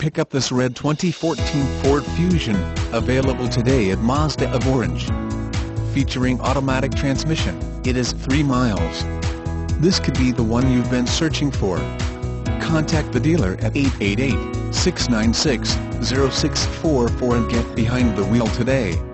Pick up this red 2014 Ford Fusion, available today at Mazda of Orange. Featuring automatic transmission, it is 3 miles. This could be the one you've been searching for. Contact the dealer at 888-696-0644 and get behind the wheel today.